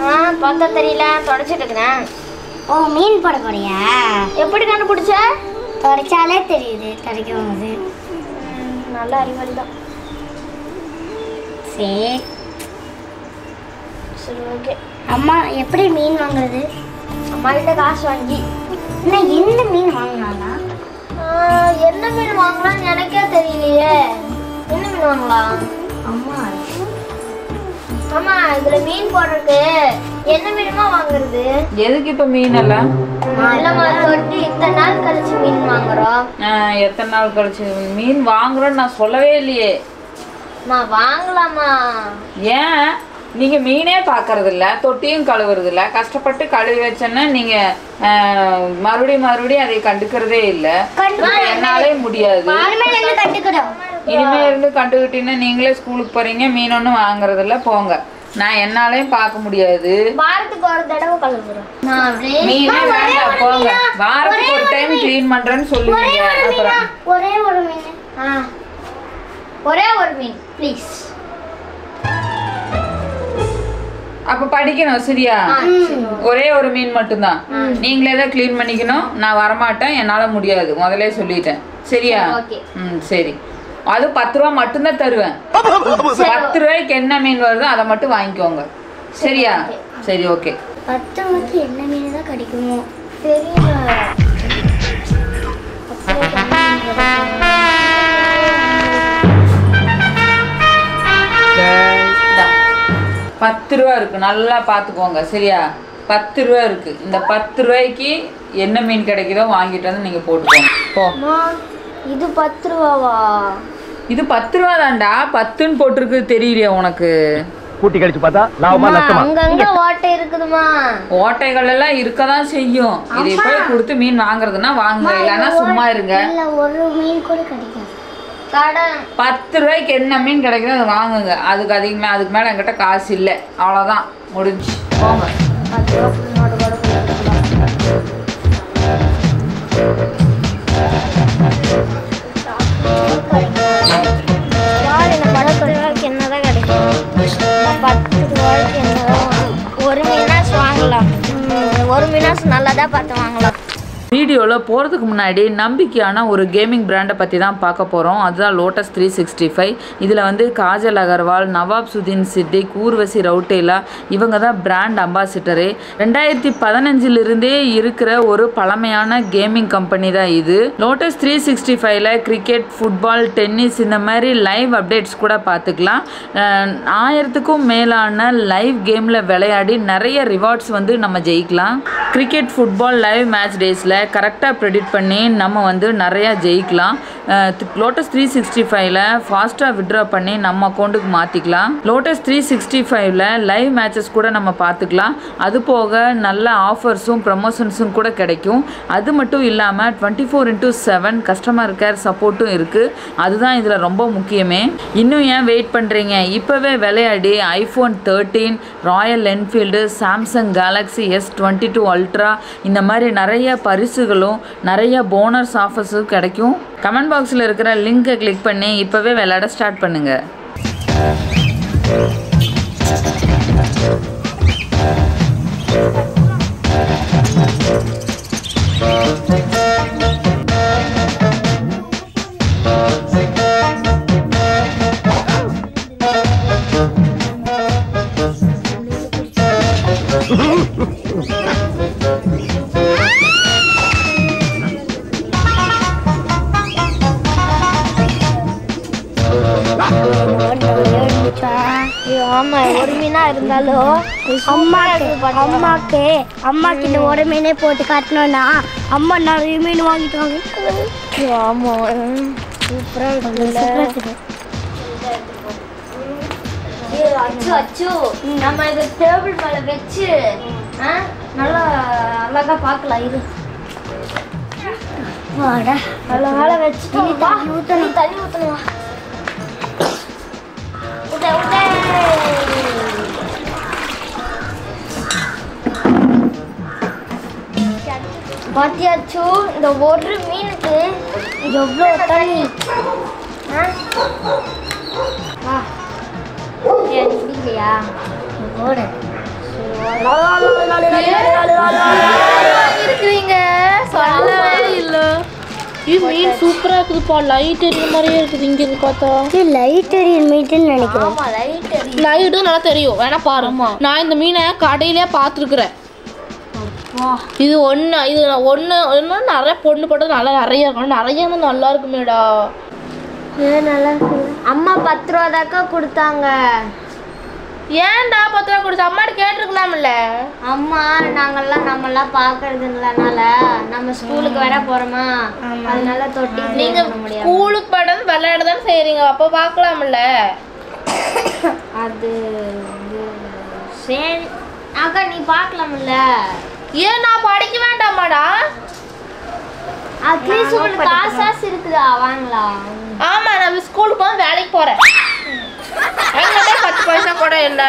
பார்த்தா தெரியல, தொடச்சிட்டு இருக்கேன். ஓ, மீன் போட போறியா? எப்படி கண்டுபிடிச்ச? தொடச்சாலே தெரியுது தொடக்கும் போது. நல்ல அறிவாளி தான். சரி சரி, ஓகே. அம்மா எப்படி மீன் வாங்குறது? அம்மா கிட்ட காசு வாங்கி. நான் எந்த மீன் வாங்கினாலா? என்ன மீன் வாங்கலாம்னு எனக்கே தெரியலையே. என்ன மீன் வாங்கலாம்? அம்மா ஆமா, இதுல மீன் போடுறதுக்கு என்ன மீனுமா வாங்குறது? எதுக்கு இப்ப மீன் எல்லாம்? இல்லம்மா, தொட்டு இத்தனை நாள் கழிச்சு மீன் வாங்குறோம். எத்தனை நாள் கழிச்சு மீன் வாங்குறோன்னு நான் சொல்லவே இல்லையே. வாங்கலாமா? ஏன் நீங்க மீனே பாக்குறது இல்ல, தொட்டியும் கழுவுறது இல்ல, கஷ்டப்பட்டு கழுவி வச்சேன்னா நீங்க மறுபடியும் அதை கண்டுக்கிறதே இல்ல. என்னாலே முடியாது. இனிமே இருந்து கண்டுகிட்டீங்கன்னா நீங்களே ஸ்கூலுக்கு போறீங்க, மீன் ஒன்றும் வாங்குறது இல்ல, போங்க. நான் என்னாலையும் பார்க்க முடியாது. வாரத்துக்கு ஒரு தடவை கழுவுறோம். மீனே வேண்டாம், போங்க. வாரத்துக்கு ஒரு டைம் கிளீன் பண்றேன்னு சொல்லுவீங்க. அப்புறம் ஒரே ஒரு மீன். ஒரே ஒரு மீன் ப்ளீஸ். அப்ப படிக்கணும் சரியா? ஒரே ஒரு மீன் மட்டும்தான். நீங்களே தான் கிளீன் பண்ணிக்கணும். நான் வரமாட்டேன், என்னால முடியாது, முதல்ல சொல்லிட்டேன் சரியா? சரி. அது 10 ரூபா மட்டும்தான் தருவேன். 10 ரூபாய்க்கு என்ன மீன் வருதோ அதை மட்டும் வாங்கிக்கோங்க சரியா? சரி, ஓகே. 10 ரூபாய்க்கு என்ன மீன் தான் கிடைக்குமோ தெரியல. 10 ரூபா இருக்கு, நல்லா பாத்துக்கோங்க சரியா? 10 ரூபா இருக்கு. இந்த 10 ரூபாய்க்கு என்ன மீன் கிடைக்குதோ வாங்கிட்டு வந்து நீங்க போட்டுக்கோங்க. போ. இது 10 ரூபாவா? இது 10 ரூபா தான்டா. 10ன்னு போட்டிருக்கு, தெரியலையா உனக்கு? கூட்டி கழிச்சு பார்த்தா லாபமா நஷ்டமா? அங்கங்க ஓட்டை இருக்குதுமா. ஓட்டைகள் எல்லாம் இருக்கதான் செய்யும். இதை போய் கொடுத்து மீன் வாங்குறதுன்னா வாங்குங்க, இல்லைன்னா சும்மா இருங்க. இல்ல, ஒரு மீன் கூட கிடைக்காது. 10 ரூபாய்க்கு என்ன மீன் கிடைக்குதோ அதை வாங்குங்க. அதுக்கு அதிகமா, அதுக்கு மேல என்கிட்ட காசு இல்லை, அவ்வளவுதான், முடிஞ்சு போங்க. என்னதான் கிடைக்கும்? 10 ரூபாய்க்கு என்னதான்? ஒரு மீனாஸ் வாங்கலாம். ஒரு மீனாஸ் நல்லதா பார்த்து வாங்கலாம். வீடியோவில் போகிறதுக்கு முன்னாடி நம்பிக்கையான ஒரு கேமிங் பிராண்டை பற்றி தான் பார்க்க போகிறோம். அதுதான் லோட்டஸ் 365. இதில் வந்து காஜல் அகர்வால், நவாப் சுதீன் சித்திக், ஊர்வசி ரவுட்டேலா இவங்க தான் பிராண்ட் அம்பாசிடரு. 2015 இருக்கிற ஒரு பழமையான கேமிங் கம்பெனி தான் இது. லோட்டஸ் 365ல கிரிக்கெட், ஃபுட்பால், டென்னிஸ் இந்த மாதிரி லைவ் அப்டேட்ஸ் கூட பார்த்துக்கலாம். 1000க்கும் மேலான லைவ் கேமில் விளையாடி நிறைய ரிவார்ட்ஸ் வந்து நம்ம ஜெயிக்கலாம். கிரிக்கெட், ஃபுட்பால் லைவ் மேட்ச் டேஸில் கரெக்டாக ப்ரெடிக்ட் பண்ணி நம்ம வந்து நிறையா ஜெயிக்கலாம். லோட்டஸ் 365ல ஃபாஸ்ட்டாக விட்ரா பண்ணி நம்ம அக்கௌண்ட்டுக்கு மாற்றிக்கலாம். லோட்டஸ் 365ல லைவ் மேட்சஸ் கூட நம்ம பார்த்துக்கலாம். அது போக நல்ல ஆஃபர்ஸும் ப்ரமோஷன்ஸும் கூட கிடைக்கும். அது மட்டும் இல்லாமல் 24/7 கஸ்டமர் கேர் சப்போர்ட்டும் இருக்குது. அதுதான் இதில் ரொம்ப முக்கியமே. இன்னும் ஏன் வெயிட் பண்ணுறீங்க? இப்போவே விளையாடி iPhone 13, Royal Enfield, Samsung Galaxy S22 Ultra இந்த மாதிரி நிறைய பரிசுகளும் நிறைய போனஸ் ஆஃபர்ஸும் கிடைக்கும். கமெண்ட் பாக்ஸில் இருக்கிற லிங்கை கிளிக் பண்ணி இப்போவே விளையாட ஸ்டார்ட் பண்ணுங்கள். ஆமா, ஒரு மீனா இருந்தாலும் அம்மாக்கு இந்த ஒரு மீனே போட்டு காட்டணும்னா அம்மா நிறைய மீன் வாங்கிட்டாங்க. ஆமா, சூப்பரா இருக்கு. அச்சு நம்ம இதை டேபிள் மேல வச்சு நல்லா அழகா பார்க்கலாம். இது நல்ல மேல வச்சு தண்ணி ஊற்றணும். பாத்தியாச்சு, இந்த ஒரு மீனுக்கு எவ்வளோ தண்ணி. பிடிக்கலையா? இருக்கிறீங்க சொல்லவே இல்லை. மீன் சூப்பரா இருக்குதுப்பா. லைட் எரியுற மாதிரியே இருக்குது இங்க இருந்து பார்த்தா. லைட் எரிய மீட்டுன்னு நினைக்கிறேன். லைட்டும் நல்லா தெரியும். வேணா பாரு. நான் இந்த மீனை கடையிலே பார்த்துருக்குறேன். இது ஒன்று நிறைய பொண்ணு போட்டது நல்லா நிறைய இருக்கும். நிறைய நல்லா இருக்குமேடா. நல்லா இருக்கு. அம்மா 10 ரூபா தாக்கா கொடுத்தாங்க. ஏன்டா 10 ரூபா கொடுத்து அம்மாட்ட கேட்டிருக்கலாம்ல. அம்மா நம்மெல்லாம் பார்க்கறதுனால நம்ம ஸ்கூலுக்கு வேற போறோமா, அதனால தொட்டி நீங்க ஸ்கூலுக்கு போறது விளையாட தானே செய்றீங்க, அப்போ பார்க்கலாம்ல. அது சரி அக்கா நீ பார்க்கலாம்ல. ஏன் நான் படிக்க வேண்டாமாடா? அட்லீஸ்ட் உங்களுக்கு காசு இருக்குதா வாங்கலாம். ஆமா நான் ஸ்கூலுக்கு போய் வேலைக்கு போறேன். என்கிட்ட 10 பைசா கூட இல்லை.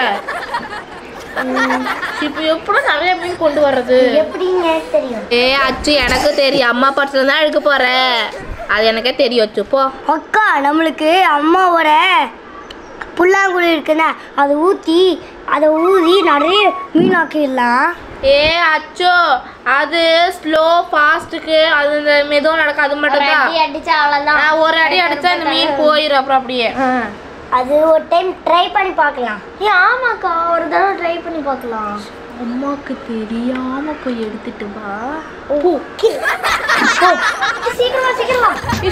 இப்போ எப்படி நிறைய மீன் கொண்டு வர்றது எப்படிங்க தெரியும்? அச்சு எனக்கு தெரியும். அம்மா படத்துல தான் எடுக்க போறேன். அது எனக்கே தெரியும். அச்சு போ. அக்கா நம்மளுக்கு அம்மாவோட புல்லாங்குழி இருக்குன்னா அதை ஊதி நிறைய மீன் ஆக்கிடலாம். அச்சோ அது ஸ்லோ ஃபாஸ்ட்டுக்கு அது இந்த மெதுவாக நடக்கும். அது மட்டும் தான் அடிச்சா அவ்வளோதான். ஒரு அடி அடிச்சா இந்த மீன் போயிடும். அப்புறம் அப்படியே அது ஒரு டைம் ட்ரை பண்ணி பார்க்கலாம். ஆமாக்கா ஒரு தடவை ட்ரை பண்ணி பார்க்கலாம். அம்மாவுக்கு தெரியாம போய் எடுத்துட்டு வா. சீக்கிரமா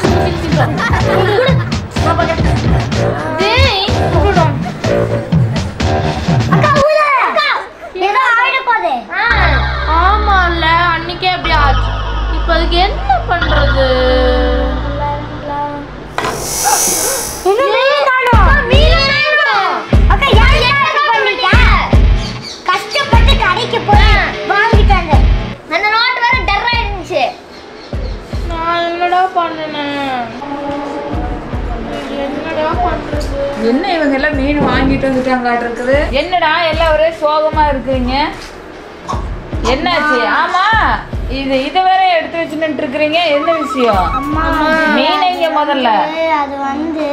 ஆமால அன்னைக்கே அப்படி ஆச்சு. இப்போ அதுக்கு என்ன பண்றது? கஷ்டப்பட்டு கடைக்கு போய் வாங்கிட்டாங்க. அந்த நோட் வேற டர்ரா இருந்துச்சு. நான் என்னடா பண்ணேன்? என்னடா பண்றது? என்ன இவங்க எல்லாம் மீன் வாங்கிட்டு வந்துட்டாங்களாட்டு இருக்குது. என்னடா எல்லாம் ஒரே சோகமா இருக்குறீங்க, என்னாச்சு? ஆமா இதை வேற எடுத்து வச்சுட்டு இருக்கிறீங்க, என்ன விஷயம்? மீன் எங்க முதல்ல? அது வந்து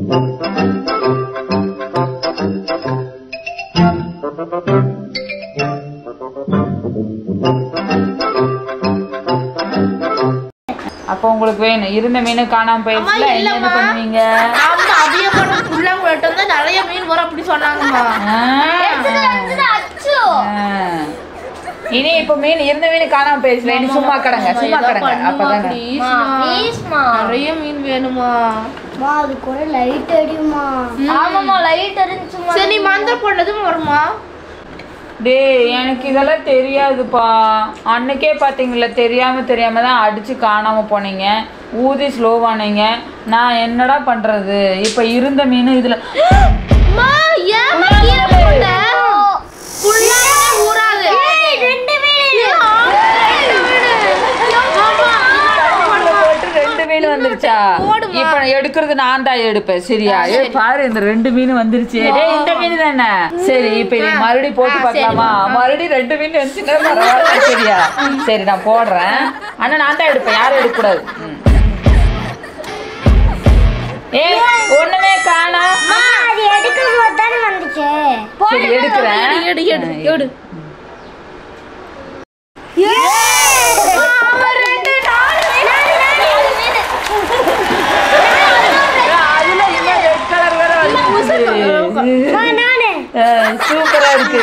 அப்போ உங்களுக்கு வேணும் இருந்த மீன் காணாம போயிடுச்சுல, என்ன பண்ணுவீங்க? ஆமா அபிய போட்டு புள்ளாங்கட்ட வந்து நிறைய மீன் வர அப்படி சொன்னாங்கம்மா. இனி இப்போ மீன் இருந்த மீன் காணாம போயிடுச்சுல, இனி சும்மா கடங்க அப்பதானே. நிறைய மீன் வேணுமா? அது கூட லைட் அடியுமா? ஆமாமா லைட் எரிஞ்சுமா. சரி நீ மந்திர போட்டதும் வருமா? டேய் எனக்கு இதெல்லாம் தெரியாதுப்பா. அன்னைக்கே பார்த்தீங்களா தெரியாம தான் அடிச்சு காணாம போனீங்க, ஊதி ஸ்லோவானீங்க. நான் என்னடா பண்றது? இப்போ இருந்த மீன் இதுல மீன் வந்துருச்சா? இப்ப எடுக்கிறது நான் தான் எடுப்பேன் சரியா? பாரு இந்த 2 மீன் வந்துருச்சு. இந்த மீன் தானே? சரி இப்ப நீ மறுபடியும் போட்டு பார்க்கலாமா? மறுபடியும் 2 மீன் வந்துச்சுன்னா பரவாயில்ல சரியா? சரி நான் போடுறேன். ஆனா நான் தான் எடுப்பேன், யாரும் எடுக்க கூடாது. ஒண்ணுமே காணோம். அது எடுக்கும்போது தானே வந்துச்சு. சரி எடுக்கிறேன். எடு சூப்பரா இருக்கு.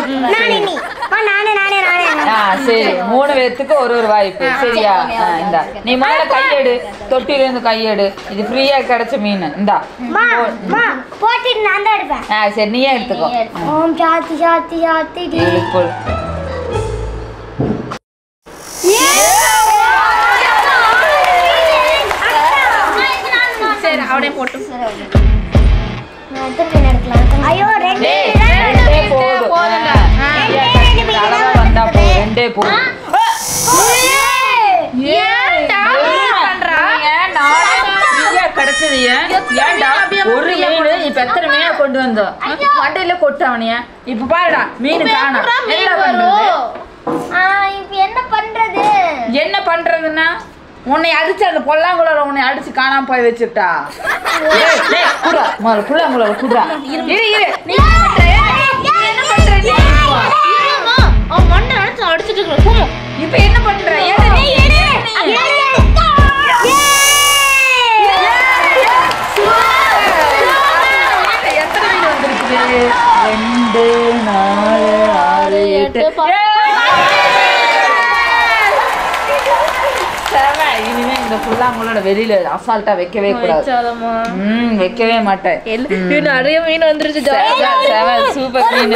சரி 3 பேத்துக்கு ஒரு வாய்ப்பு சரியா? இந்தா நீ முதல்ல கையெடு, தொட்டில இருந்து கையெடு. இது ஃப்ரீயா கிடைச்ச மீன். இந்தா போட்டு நான் தான் எடுப்பேன். சரி நீயே எடுத்துக்கோ. ஓம் சாத்தி சாத்தி சாத்தி டி. சரி அவனே போட்டு ஐயோ 2 போதும். வந்தா ரெண்டே போதும். கிடைச்சது ஒரு மீன். இப்ப எத்தனை மீனை கொண்டு வந்தோம்? மண்டையில கொட்டவனிய. இப்ப பாருடா மீன் காணோம். என்ன பண்றதுன்னா உன்னை அடிச்சு அந்த பொல்லாங்குழல உன்னை அடிச்சு காணாம போய் வச்சுட்டா. புல்லாங்குழல குடுறா. இனிமே இந்த புல்லாங்குழல வெளியில அசால்ட்டா வைக்கவே கூடாது. வைக்கவே மாட்டேன். நிறைய மீன் வந்துருச்சு. சூப்பர் மீன்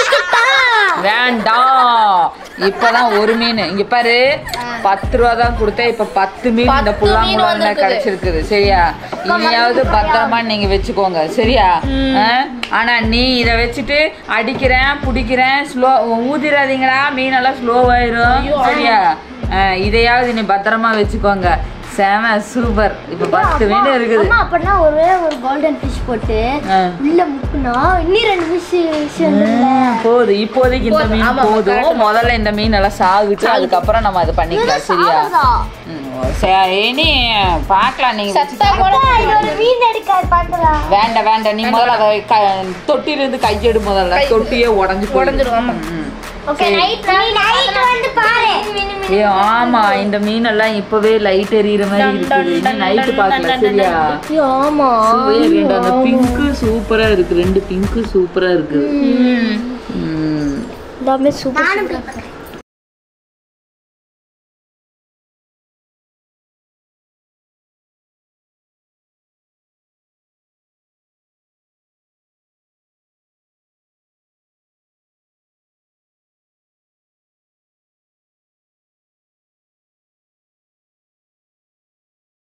வேண்டாம். இப்பதான் ஒரு மீன் இங்க பாரு 10 ரூபா தான் கொடுத்தேன். இப்ப 10 மீன் இந்த புல்லாங்குழல கிடைச்சிருக்குது. சரியா? இனியாவது பத்திரமா நீங்க வச்சுக்கோங்க. சரியா? ஆனா நீ இத வச்சுட்டு அடிக்கிறேன் பிடிக்கிறேன் ஸ்லோ ஊதிராதீங்களா, மீனெல்லாம் ஸ்லோவாயிரும். சரியா? இதையாவது நீ பத்திரமா வச்சுக்கோங்க. செம சூப்பர். இப்ப 10 மீன் இருக்குது. அப்படின்னா ஒரே ஒரு கோல்டன் ஃபிஷ் போட்டு உள்ள முக்குனா இன்னும் 2 ஃபிஷ் போதும். இப்போதைக்கு இந்த மீன் போதும். முதல்ல இந்த மீன் எல்லாம் சாகுச்சு, அதுக்கப்புறம் நம்ம அதை பண்ணிக்கலாம். சரியா? சரி பாக்கலாம். நீங்க வேண்டாம் வேண்டாம். நீ முதல்ல தொட்டிலிருந்து கையெடு. முதல்ல தொட்டியே உடஞ்சிடும். ஆமா இந்த மீன் எல்லாம் இப்பவே லைட் எரியுற மாதிரி இருக்குது. நைட்டு பாக்கலாம். சரியா? ஆமா அந்த பிங்க் சூப்பரா இருக்கு. 2 பிங்க் சூப்பரா இருக்கு. எல்லாமே சூப்பர்.